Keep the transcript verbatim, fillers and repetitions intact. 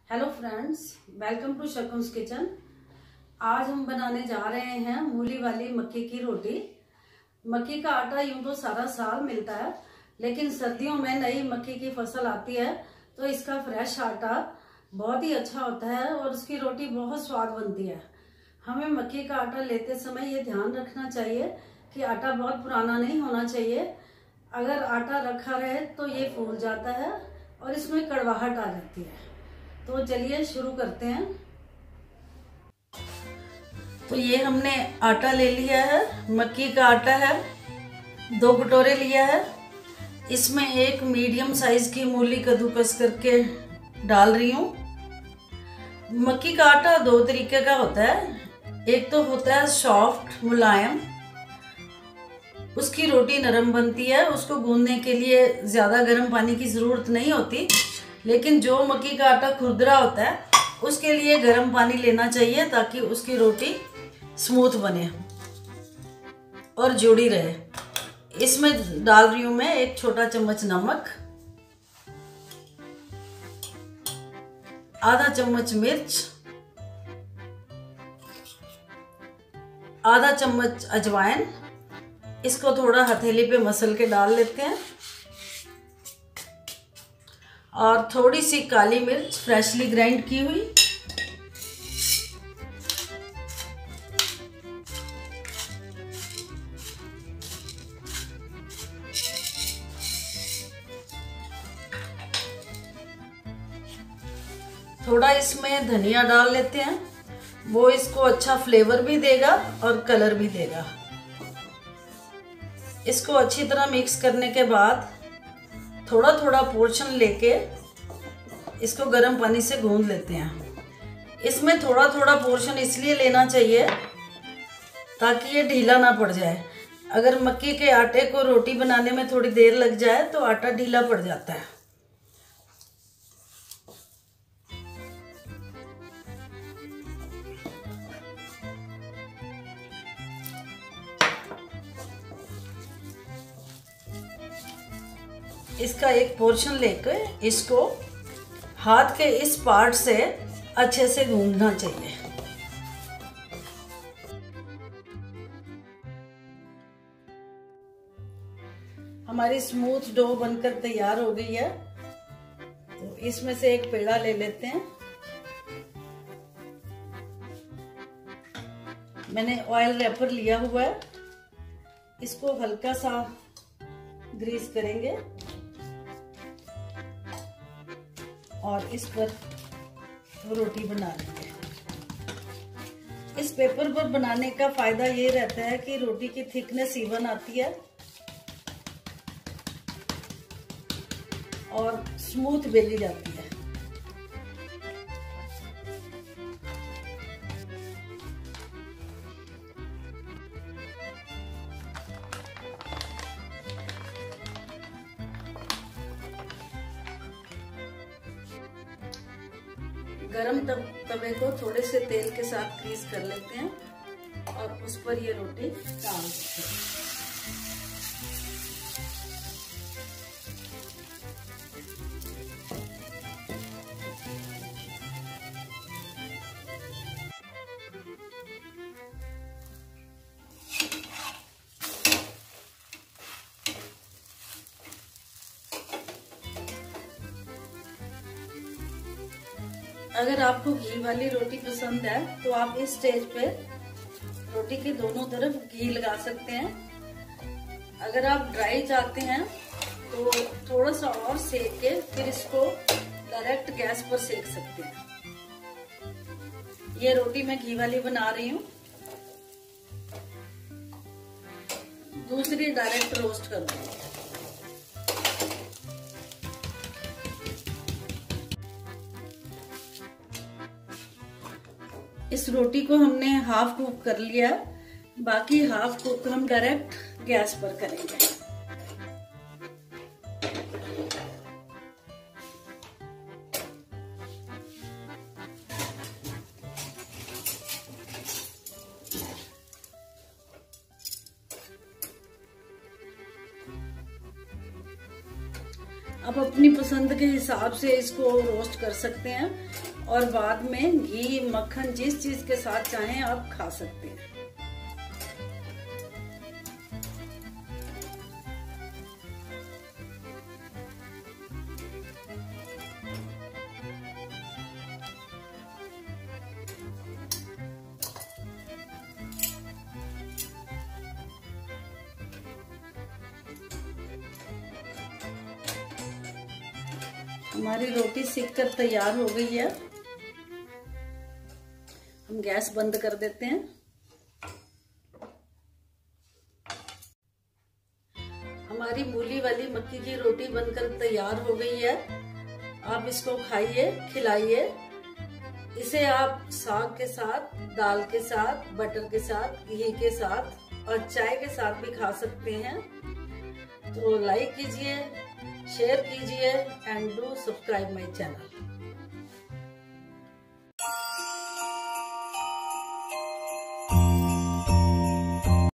Hello friends, welcome to Shakun's kitchen. आज हम बनाने जा रहे हैं मूली वाली मक्की की रोटी। मक्की का आटा यूं तो सारा साल मिलता है, लेकिन सर्दियों में नई मक्की की फसल आती है तो इसका फ्रेश आटा बहुत ही अच्छा होता है और उसकी रोटी बहुत स्वाद बनती है। हमें मक्की का आटा लेते समय ये ध्यान रखना चाहिए कि आटा बहुत पुराना नहीं होना चाहिए। अगर आटा रखा रहे तो ये फूल जाता है और इसमें कड़वाहट आ जाती है। तो चलिए शुरू करते हैं। तो ये हमने आटा ले लिया है, मक्की का आटा है, दो कटोरे लिया है। इसमें एक मीडियम साइज की मूली कद्दूकस करके डाल रही हूँ। मक्की का आटा दो तरीके का होता है, एक तो होता है सॉफ्ट मुलायम, उसकी रोटी नरम बनती है, उसको गूंदने के लिए ज़्यादा गर्म पानी की ज़रूरत नहीं होती। लेकिन जो मक्की का आटा खुरदरा होता है उसके लिए गर्म पानी लेना चाहिए ताकि उसकी रोटी स्मूथ बने और जुड़ी रहे। इसमें डाल रही हूं मैं एक छोटा चम्मच नमक, आधा चम्मच मिर्च, आधा चम्मच अजवाइन। इसको थोड़ा हथेली पे मसल के डाल लेते हैं और थोड़ी सी काली मिर्च फ्रेशली ग्राइंड की हुई। थोड़ा इसमें धनिया डाल लेते हैं, वो इसको अच्छा फ्लेवर भी देगा और कलर भी देगा। इसको अच्छी तरह मिक्स करने के बाद थोड़ा थोड़ा पोर्शन लेके इसको गर्म पानी से गूंद लेते हैं। इसमें थोड़ा थोड़ा पोर्शन इसलिए लेना चाहिए ताकि ये ढीला ना पड़ जाए। अगर मक्की के आटे को रोटी बनाने में थोड़ी देर लग जाए तो आटा ढीला पड़ जाता है। इसका एक पोर्शन लेकर इसको हाथ के इस पार्ट से अच्छे से गूंदना चाहिए। हमारी स्मूथ डो बनकर तैयार हो गई है। तो इसमें से एक पेड़ा ले लेते हैं। मैंने ऑयल रैपर लिया हुआ है, इसको हल्का सा ग्रीस करेंगे और इस पर रोटी बना लेंगे। इस पेपर पर बनाने का फायदा ये रहता है कि रोटी की थिकनेस इवन आती है और स्मूथ बेली जाती है। गरम तवे को थोड़े से तेल के साथ ग्रीस कर लेते हैं और उस पर ये रोटी डाल देते हैं। अगर आपको घी वाली रोटी पसंद है तो आप इस स्टेज पे रोटी के दोनों तरफ घी लगा सकते हैं। अगर आप ड्राई चाहते हैं तो थोड़ा सा और सेक के फिर इसको डायरेक्ट गैस पर सेक सकते हैं। ये रोटी मैं घी वाली बना रही हूँ, दूसरी डायरेक्ट रोस्ट कर दूंगी। इस रोटी को हमने हाफ कुक कर लिया, बाकी हाफ कुक हम डायरेक्ट गैस पर करेंगे। अब आप अपनी पसंद के हिसाब से इसको रोस्ट कर सकते हैं और बाद में घी मक्खन जिस चीज के साथ चाहें आप खा सकते हैं। हमारी रोटी सिक कर तैयार हो गई है। हम गैस बंद कर देते हैं। हमारी मूली वाली मक्की की रोटी बनकर तैयार हो गई है। आप इसको खाइए, खिलाइए। इसे आप साग के साथ, दाल के साथ, बटर के साथ, घी के साथ और चाय के साथ भी खा सकते हैं। तो लाइक कीजिए, शेयर कीजिए and do subscribe my channel.